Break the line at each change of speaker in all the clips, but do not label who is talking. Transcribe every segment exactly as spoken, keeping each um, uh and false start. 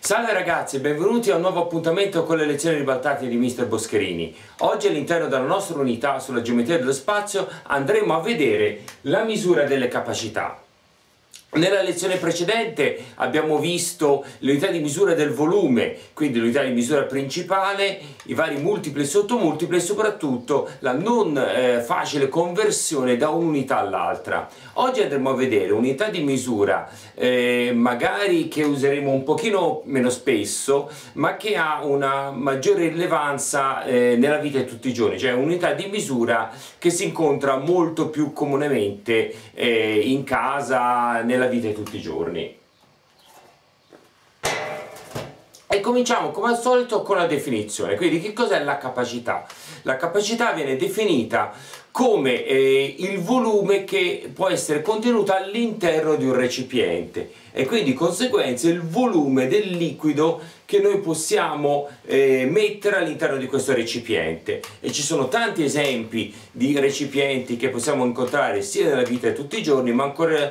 Salve ragazzi e benvenuti a un nuovo appuntamento con le lezioni ribaltate di mister Boscherini. Oggi all'interno della nostra unità sulla geometria dello spazio andremo a vedere la misura delle capacità. Nella lezione precedente abbiamo visto l'unità di misura del volume, quindi l'unità di misura principale, i vari multipli e sottomultipli e soprattutto la non eh, facile conversione da un'unità all'altra. Oggi andremo a vedere unità di misura eh, magari che useremo un pochino meno spesso, ma che ha una maggiore rilevanza eh, nella vita di tutti i giorni, cioè un'unità di misura che si incontra molto più comunemente eh, in casa, nella vita di tutti i giorni. E cominciamo come al solito con la definizione. Quindi che cos'è la capacità? La capacità viene definita come eh, il volume che può essere contenuto all'interno di un recipiente e quindi di conseguenza il volume del liquido che noi possiamo eh, mettere all'interno di questo recipiente. E ci sono tanti esempi di recipienti che possiamo incontrare sia nella vita di tutti i giorni, ma ancora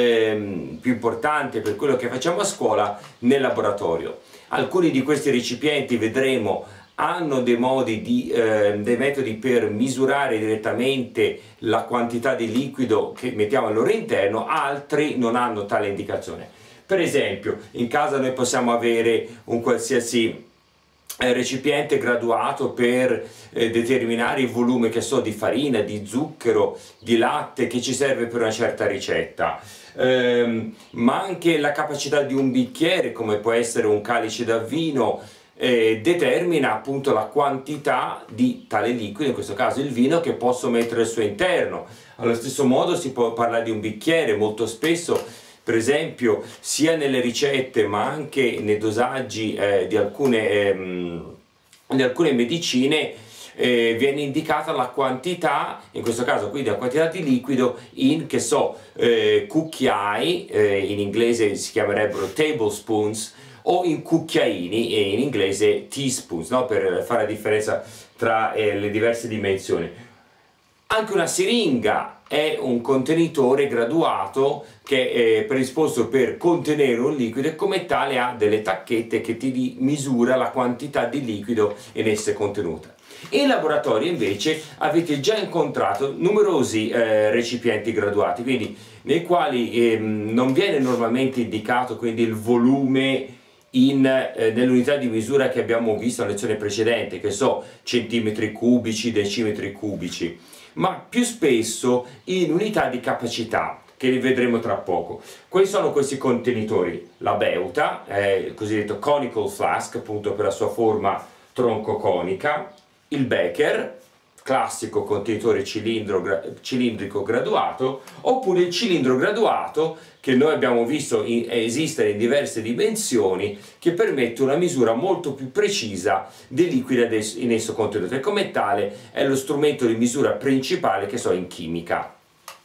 eh, più importante per quello che facciamo a scuola, nel laboratorio. Alcuni di questi recipienti, vedremo, hanno dei modi di, eh, dei metodi per misurare direttamente la quantità di liquido che mettiamo al loro interno, altri non hanno tale indicazione. Per esempio, in casa noi possiamo avere un qualsiasi eh, recipiente graduato per eh, determinare il volume, che so, di farina, di zucchero, di latte che ci serve per una certa ricetta. Um, ma anche la capacità di un bicchiere, come può essere un calice da vino, eh, determina appunto la quantità di tale liquido, in questo caso il vino, che posso mettere al suo interno. Allo stesso modo si può parlare di un bicchiere. Molto spesso, per esempio, sia nelle ricette ma anche nei dosaggi eh, di, alcune, ehm, di alcune medicine, Eh, viene indicata la quantità, in questo caso quindi la quantità di liquido in, che so, eh, cucchiai, eh, in inglese si chiamerebbero tablespoons, o in cucchiaini, e in inglese teaspoons, no? Per fare la differenza tra eh, le diverse dimensioni. Anche una siringa è un contenitore graduato che è predisposto per contenere un liquido e come tale ha delle tacchette che ti misura la quantità di liquido in esse contenuta. In laboratorio invece avete già incontrato numerosi eh, recipienti graduati, quindi nei quali eh, non viene normalmente indicato quindi il volume in, eh, nell'unità di misura che abbiamo visto nella lezione precedente, che so, centimetri cubici, decimetri cubici, ma più spesso in unità di capacità, che li vedremo tra poco. Quali sono questi contenitori? La beuta, eh, il cosiddetto conical flask, appunto per la sua forma troncoconica, il becher, classico contenitore cilindro, gra, cilindrico graduato, oppure il cilindro graduato, che noi abbiamo visto in, esistere in diverse dimensioni, che permette una misura molto più precisa del liquido in esso contenuto e come tale è lo strumento di misura principale, che so, in chimica.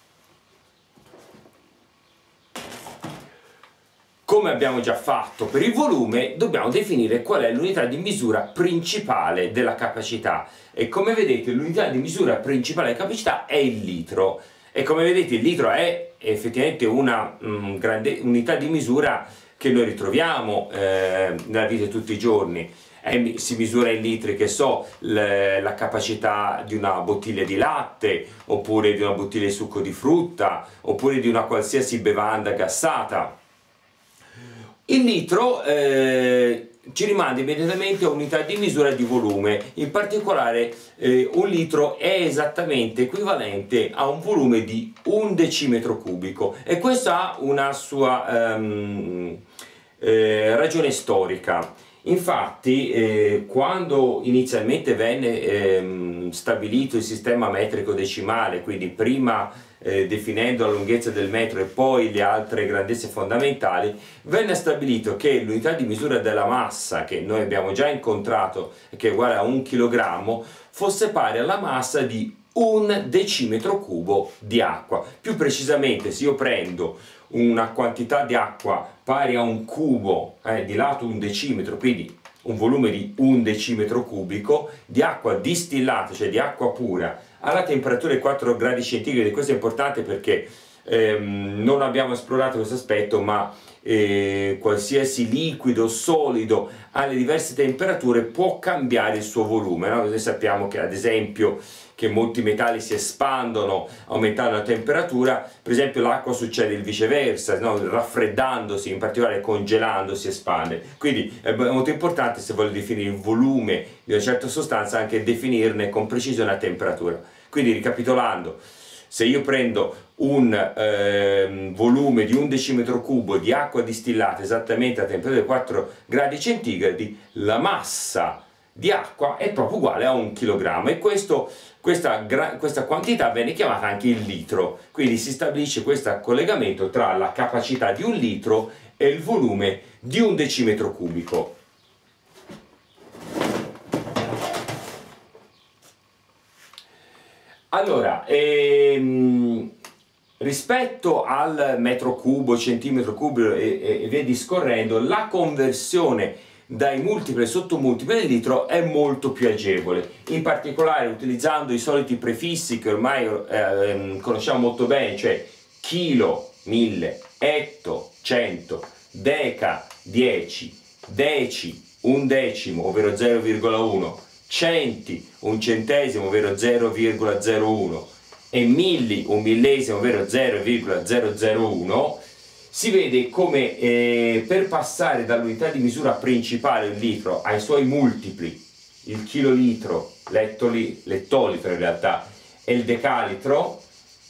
Come abbiamo già fatto per il volume, dobbiamo definire qual è l'unità di misura principale della capacità. E come vedete l'unità di misura principale della capacità è il litro. E come vedete il litro è effettivamente una um, grande unità di misura che noi ritroviamo eh, nella vita di tutti i giorni. Eh, si misura in litri, che so, le, la capacità di una bottiglia di latte, oppure di una bottiglia di succo di frutta, oppure di una qualsiasi bevanda gassata. Il litro eh, ci rimanda immediatamente a unità di misura di volume. In particolare eh, un litro è esattamente equivalente a un volume di un decimetro cubico, e questo ha una sua ehm, eh, ragione storica. Infatti eh, quando inizialmente venne ehm, stabilito il sistema metrico decimale, quindi prima eh, definendo la lunghezza del metro e poi le altre grandezze fondamentali, venne stabilito che l'unità di misura della massa, che noi abbiamo già incontrato, che è uguale a un chilogrammo, fosse pari alla massa di un decimetro cubo di acqua. Più precisamente, se io prendo una quantità di acqua pari a un cubo eh, di lato un decimetro, quindi un volume di un decimetro cubico di acqua distillata, cioè di acqua pura, alla temperatura di quattro gradi centigradi. Questo è importante perché ehm, non abbiamo esplorato questo aspetto, ma eh, qualsiasi liquido, solido alle diverse temperature può cambiare il suo volume, no? Noi sappiamo che ad esempio che molti metalli si espandono aumentando la temperatura, per esempio l'acqua succede il viceversa, no? Raffreddandosi, in particolare congelando, si espande. Quindi è molto importante, se voglio definire il volume di una certa sostanza, anche definirne con precisione la temperatura. Quindi, ricapitolando, se io prendo un eh, volume di un decimetro cubo di acqua distillata esattamente a temperatura di quattro gradi centigradi, la massa di acqua è proprio uguale a un chilogrammo, e questo, questa, questa quantità viene chiamata anche il litro. Quindi si stabilisce questo collegamento tra la capacità di un litro e il volume di un decimetro cubico. Allora, ehm, rispetto al metro cubo, centimetro cubo e, e, e via discorrendo, la conversione dai multipli e sottomultipli del litro è molto più agevole, in particolare utilizzando i soliti prefissi che ormai eh, conosciamo molto bene, cioè chilo, mille, etto, cento, deca, dieci, deci, un decimo, ovvero zero virgola uno, centi, un centesimo, ovvero zero virgola zero uno, e milli, un millesimo, ovvero zero virgola zero zero uno, si vede come eh, per passare dall'unità di misura principale, il litro, ai suoi multipli, il chilolitro, l'ettolitro in realtà, e il decalitro,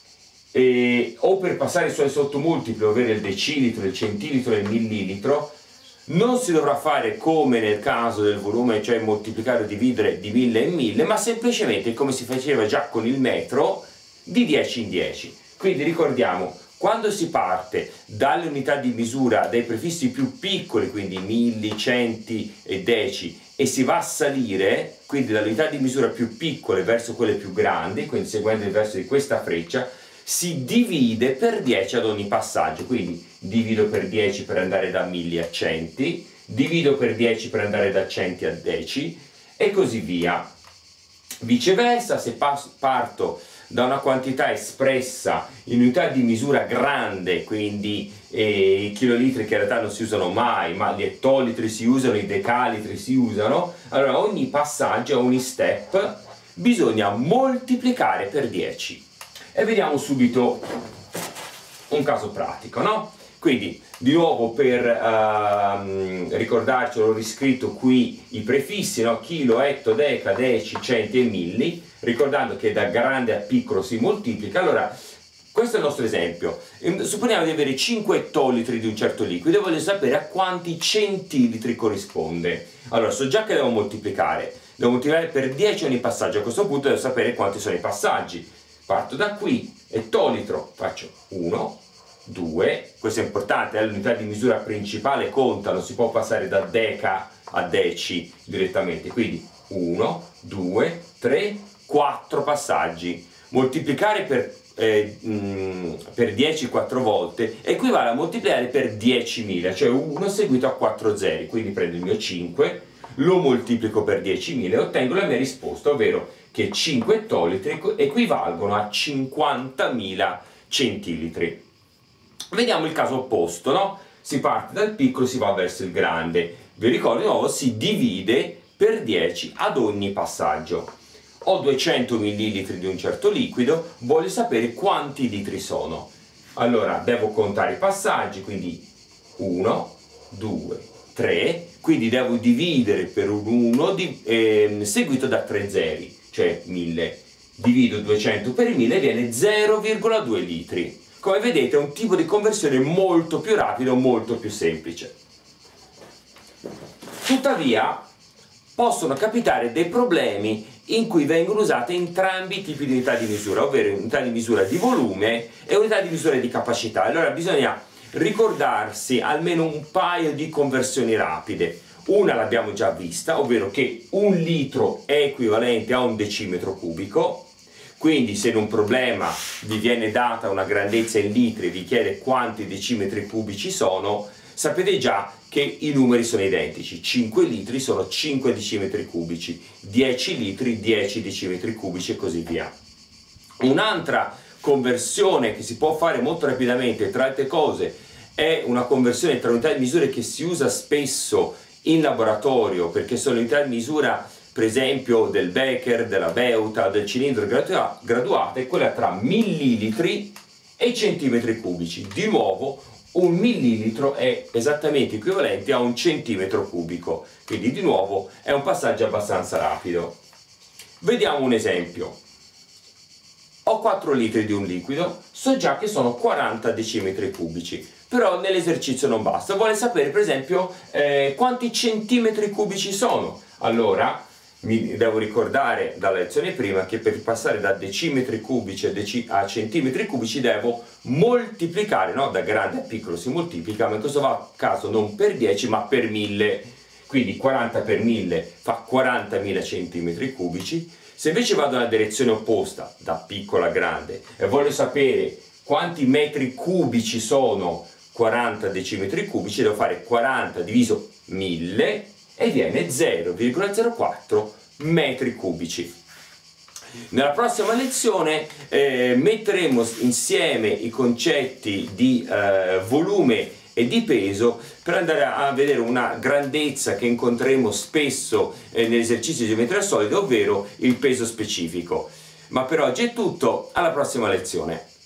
eh, o per passare ai suoi sottomultipli, ovvero il decilitro, il centilitro e il millilitro, non si dovrà fare come nel caso del volume, cioè moltiplicare o dividere di mille in mille, ma semplicemente come si faceva già con il metro, di dieci in dieci. Quindi ricordiamo, quando si parte dalle unità di misura, dai prefissi più piccoli, quindi milli, centi e deci, e si va a salire, quindi dalle unità di misura più piccole verso quelle più grandi, quindi seguendo il verso di questa freccia, si divide per dieci ad ogni passaggio. Quindi divido per dieci per andare da milli a centi, divido per dieci per andare da centi a deci, e così via. Viceversa, se parto da una quantità espressa in unità di misura grande, quindi eh, i chilolitri che in realtà non si usano mai, ma gli ettolitri si usano, i decalitri si usano, allora ogni passaggio, ogni step, bisogna moltiplicare per dieci. E vediamo subito un caso pratico, no? Quindi, di nuovo, per uh, ricordarci, ho riscritto qui i prefissi, no? Chilo, etto, deca, deci, centi e milli, ricordando che da grande a piccolo si moltiplica. Allora, questo è il nostro esempio. Supponiamo di avere cinque ettolitri di un certo liquido e voglio sapere a quanti centilitri corrisponde. Allora, so già che devo moltiplicare, devo moltiplicare per dieci ogni passaggio. A questo punto devo sapere quanti sono i passaggi. Parto da qui, ettolitro, faccio uno, due, questo è importante, l'unità di misura principale conta, non si può passare da deca a deci direttamente, quindi uno, due, tre, quattro passaggi. Moltiplicare per, eh, mh, per dieci quattro volte equivale a moltiplicare per diecimila, cioè uno seguito a quattro zeri, quindi prendo il mio cinque, lo moltiplico per diecimila e ottengo la mia risposta, ovvero che cinque ettolitri equivalgono a cinquantamila centilitri. Vediamo il caso opposto, no? Si parte dal piccolo e si va verso il grande. Vi ricordo di nuovo, si divide per dieci ad ogni passaggio. Ho duecento millilitri di un certo liquido, voglio sapere quanti litri sono. Allora, devo contare i passaggi, quindi uno, due, tre, quindi devo dividere per un uno di, eh, seguito da tre zeri, cioè mille. Divido duecento per mille e viene zero virgola due litri. Come vedete è un tipo di conversione molto più rapido, molto più semplice. Tuttavia possono capitare dei problemi in cui vengono usate entrambi i tipi di unità di misura, ovvero unità di misura di volume e unità di misura di capacità. Allora bisogna ricordarsi almeno un paio di conversioni rapide. Una l'abbiamo già vista, ovvero che un litro è equivalente a un decimetro cubico. Quindi se in un problema vi viene data una grandezza in litri e vi chiede quanti decimetri cubici sono, sapete già che i numeri sono identici. cinque litri sono cinque decimetri cubici, dieci litri dieci decimetri cubici e così via. Un'altra conversione che si può fare molto rapidamente, tra altre cose è una conversione tra unità di misura che si usa spesso in laboratorio, perché sono unità di misura per esempio del becher, della beuta, del cilindro graduato, è quella tra millilitri e centimetri cubici. Di nuovo un millilitro è esattamente equivalente a un centimetro cubico, quindi di nuovo è un passaggio abbastanza rapido. Vediamo un esempio. Ho quattro litri di un liquido, so già che sono quaranta decimetri cubici, però nell'esercizio non basta, vuole sapere per esempio eh, quanti centimetri cubici sono. Allora mi devo ricordare dalla lezione prima che per passare da decimetri cubici a, deci a centimetri cubici devo moltiplicare, no? Da grande a piccolo si moltiplica, ma in questo caso non per dieci ma per mille, quindi quaranta per mille fa quarantamila centimetri cubici. Se invece vado nella direzione opposta, da piccolo a grande, e voglio sapere quanti metri cubici sono quaranta decimetri cubici, devo fare quaranta diviso mille e viene zero virgola zero quattro metri cubici. Nella prossima lezione eh, metteremo insieme i concetti di eh, volume e di peso per andare a vedere una grandezza che incontreremo spesso eh, negli esercizi di geometria solida, ovvero il peso specifico. Ma per oggi è tutto, alla prossima lezione.